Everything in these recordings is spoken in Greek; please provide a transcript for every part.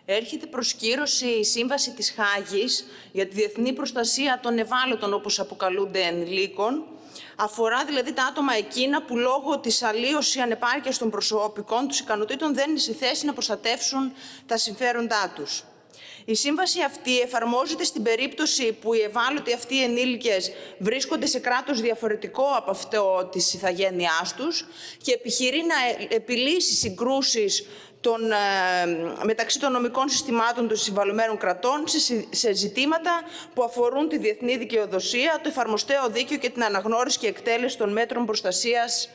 Έρχεται προς κύρωση η Σύμβαση της Χάγης για τη διεθνή προστασία των ευάλωτων, όπως αποκαλούνται, ενηλίκων. Αφορά δηλαδή τα άτομα εκείνα που λόγω της αλλίωσης ανεπάρκειας των προσωπικών τους ικανοτήτων δεν είναι σε θέση να προστατεύσουν τα συμφέροντά τους. Η σύμβαση αυτή εφαρμόζεται στην περίπτωση που οι ευάλωτοι αυτοί οι ενήλικες βρίσκονται σε κράτος διαφορετικό από αυτό της ηθαγένειάς τους και επιχειρεί να επιλύσει συγκρούσεις μεταξύ των νομικών συστημάτων των συμβαλωμένων κρατών σε ζητήματα που αφορούν τη διεθνή δικαιοδοσία, το εφαρμοστέο δίκαιο και την αναγνώριση και εκτέλεση των μέτρων προστασίας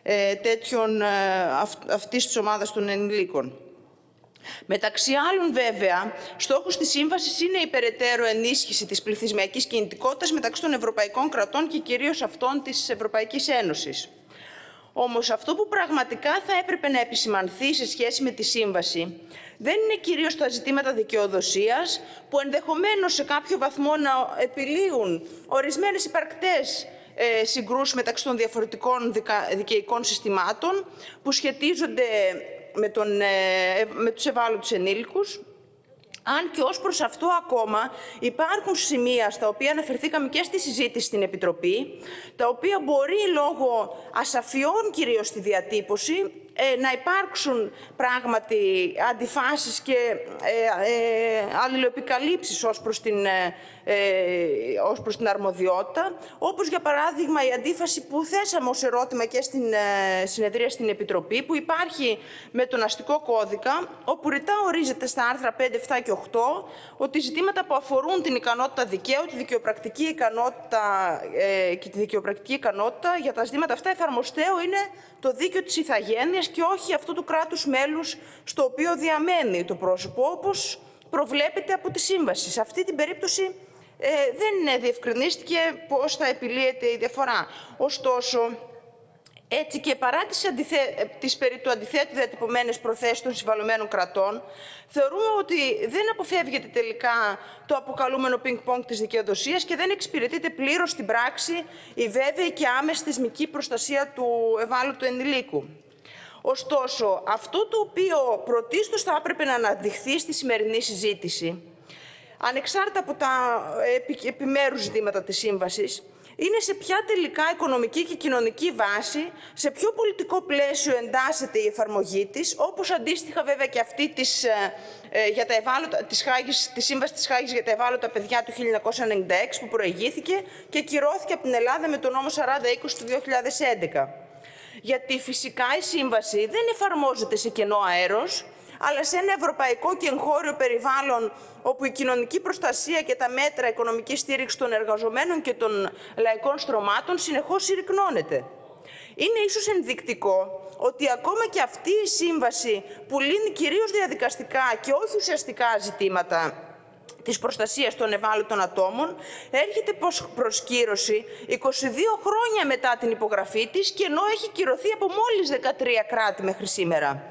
αυτής της ομάδας των ενηλίκων. Μεταξύ άλλων, βέβαια, στόχος της Σύμβασης είναι η περαιτέρω ενίσχυση της πληθυσμιακής κινητικότητας μεταξύ των ευρωπαϊκών κρατών και κυρίως αυτών της Ευρωπαϊκής Ένωσης. Όμως αυτό που πραγματικά θα έπρεπε να επισημανθεί σε σχέση με τη Σύμβαση δεν είναι κυρίως τα ζητήματα δικαιοδοσίας, που ενδεχομένως σε κάποιο βαθμό να επιλύουν ορισμένες υπαρκτές συγκρούσεις μεταξύ των διαφορετικών δικαιικών συστημάτων που σχετίζονται με τους ευάλωτους ενήλικους, αν και ως προς αυτό ακόμα υπάρχουν σημεία στα οποία αναφερθήκαμε και στη συζήτηση στην Επιτροπή, τα οποία μπορεί λόγω ασαφιών κυρίως στη διατύπωση να υπάρξουν πράγματι αντιφάσεις και αλληλοεπικαλύψεις ως προς την αρμοδιότητα, όπως για παράδειγμα η αντίφαση που θέσαμε ως ερώτημα και στην συνεδρία στην Επιτροπή, που υπάρχει με τον αστικό κώδικα, όπου ρητά ορίζεται στα άρθρα 5, 7 και 8 ότι ζητήματα που αφορούν την ικανότητα δικαίου, τη δικαιοπρακτική ικανότητα και τη δικαιοπρακτική ικανότητα, για τα ζητήματα αυτά εφαρμοστέο είναι το δίκαιο της ηθαγένειας και όχι αυτού του κράτους μέλους στο οποίο διαμένει το πρόσωπο, όπως προβλέπεται από τη Σύμβαση. Σε αυτή την περίπτωση δεν διευκρινίστηκε πώς θα επιλύεται η διαφορά. Ωστόσο, έτσι και παρά τις περί του αντιθέτου διατυπωμένες προθέσεις των συμβαλωμένων κρατών, θεωρούμε ότι δεν αποφεύγεται τελικά το αποκαλούμενο πινκ-πονγκ της δικαιοδοσίας και δεν εξυπηρετείται πλήρως στην πράξη η βέβαιη και άμεση θεσμική προστασία του ευάλωτου ενηλίκου. Ωστόσο, αυτό το οποίο πρωτίστως θα έπρεπε να αναδειχθεί στη σημερινή συζήτηση, ανεξάρτητα από τα επιμέρους ζητήματα της Σύμβασης, είναι σε ποια τελικά οικονομική και κοινωνική βάση, σε ποιο πολιτικό πλαίσιο εντάσσεται η εφαρμογή της, όπως αντίστοιχα βέβαια και αυτή της Σύμβαση της Χάγης για τα ευάλωτα παιδιά του 1996 που προηγήθηκε και κυρώθηκε από την Ελλάδα με τον νόμο 4020 του 2011. Γιατί φυσικά η Σύμβαση δεν εφαρμόζεται σε κενό αέρος, αλλά σε ένα ευρωπαϊκό και εγχώριο περιβάλλον όπου η κοινωνική προστασία και τα μέτρα οικονομικής στήριξης των εργαζομένων και των λαϊκών στρωμάτων συνεχώς συρρυκνώνεται. Είναι ίσως ενδεικτικό ότι ακόμα και αυτή η Σύμβαση που λύνει κυρίως διαδικαστικά και όχι ουσιαστικά ζητήματα της προστασίας των ευάλωτων ατόμων, έρχεται προς κύρωση 22 χρόνια μετά την υπογραφή της και ενώ έχει κυρωθεί από μόλις 13 κράτη μέχρι σήμερα.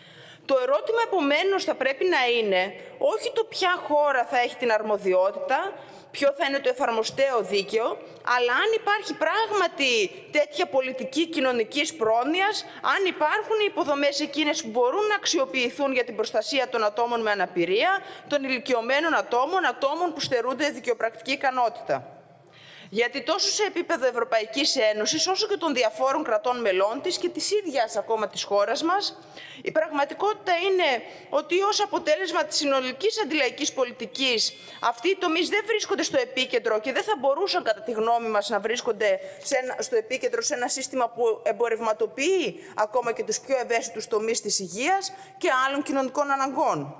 Το ερώτημα επομένως θα πρέπει να είναι όχι το ποια χώρα θα έχει την αρμοδιότητα, ποιο θα είναι το εφαρμοστέο δίκαιο, αλλά αν υπάρχει πράγματι τέτοια πολιτική κοινωνικής πρόνοιας, αν υπάρχουν οι υποδομές εκείνες που μπορούν να αξιοποιηθούν για την προστασία των ατόμων με αναπηρία, των ηλικιωμένων ατόμων που στερούνται δικαιοπρακτική ικανότητα. Γιατί τόσο σε επίπεδο Ευρωπαϊκής Ένωσης, όσο και των διαφόρων κρατών μελών της και της ίδιας ακόμα της χώρας μας, η πραγματικότητα είναι ότι ως αποτέλεσμα της συνολικής αντιλαϊκής πολιτικής αυτοί οι τομείς δεν βρίσκονται στο επίκεντρο και δεν θα μπορούσαν κατά τη γνώμη μας να βρίσκονται στο επίκεντρο σε ένα σύστημα που εμπορευματοποιεί ακόμα και τους πιο ευαίσθητους τομείς της υγείας και άλλων κοινωνικών αναγκών.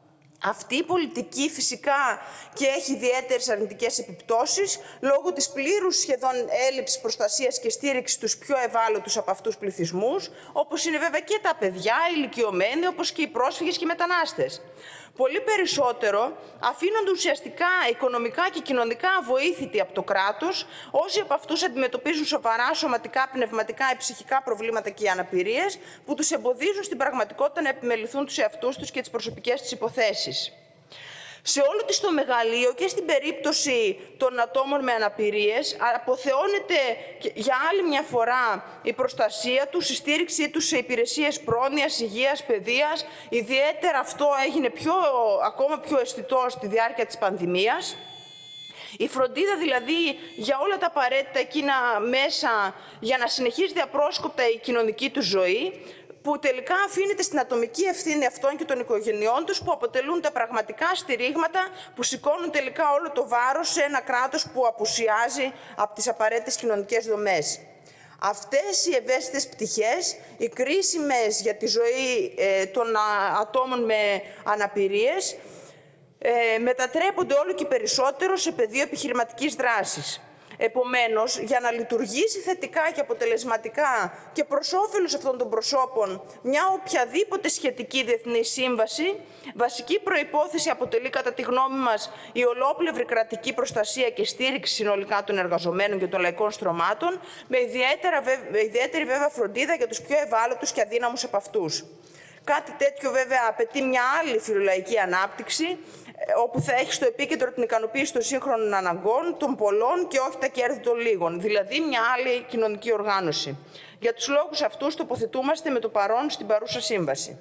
Αυτή η πολιτική φυσικά και έχει ιδιαίτερες αρνητικές επιπτώσεις λόγω της πλήρους σχεδόν έλλειψης προστασίας και στήριξης τους πιο ευάλωτους από αυτούς πληθυσμούς, όπως είναι βέβαια και τα παιδιά, οι ηλικιωμένοι, όπως και οι πρόσφυγες και οι μετανάστες. Πολύ περισσότερο αφήνονται ουσιαστικά οικονομικά και κοινωνικά αβοήθητοι από το κράτος, όσοι από αυτούς αντιμετωπίζουν σοβαρά σωματικά, πνευματικά ή ψυχικά προβλήματα και αναπηρίες, που τους εμποδίζουν στην πραγματικότητα να επιμεληθούν τους εαυτούς τους και τις προσωπικές τους υποθέσεις. Σε όλο της το μεγαλείο και στην περίπτωση των ατόμων με αναπηρίες αποθεώνεται για άλλη μια φορά η προστασία τους, η στήριξή τους σε υπηρεσίες πρόνοιας, υγείας, παιδείας. Ιδιαίτερα αυτό έγινε ακόμα πιο αισθητό στη διάρκεια της πανδημίας. Η φροντίδα δηλαδή για όλα τα απαραίτητα εκείνα μέσα για να συνεχίζεται απρόσκοπτα η κοινωνική του ζωή, που τελικά αφήνεται στην ατομική ευθύνη αυτών και των οικογενειών τους, που αποτελούν τα πραγματικά στηρίγματα που σηκώνουν τελικά όλο το βάρος σε ένα κράτος που απουσιάζει από τις απαραίτητες κοινωνικές δομές. Αυτές οι ευαίσθητες πτυχές, οι κρίσιμες για τη ζωή των ατόμων με αναπηρίες, μετατρέπονται όλο και περισσότερο σε πεδίο επιχειρηματικής δράσης. Επομένως, για να λειτουργήσει θετικά και αποτελεσματικά και προς όφελος αυτών των προσώπων μια οποιαδήποτε σχετική διεθνή σύμβαση, βασική προϋπόθεση αποτελεί κατά τη γνώμη μας η ολόπλευρη κρατική προστασία και στήριξη συνολικά των εργαζομένων και των λαϊκών στρωμάτων, με ιδιαίτερη βέβαια φροντίδα για τους πιο ευάλωτους και αδύναμους από αυτούς. Κάτι τέτοιο βέβαια απαιτεί μια άλλη φιλολαϊκή ανάπτυξη, όπου θα έχει στο επίκεντρο την ικανοποίηση των σύγχρονων αναγκών των πολλών και όχι τα κέρδη των λίγων, δηλαδή μια άλλη κοινωνική οργάνωση. Για τους λόγους αυτούς τοποθετούμαστε με το παρόν στην παρούσα σύμβαση.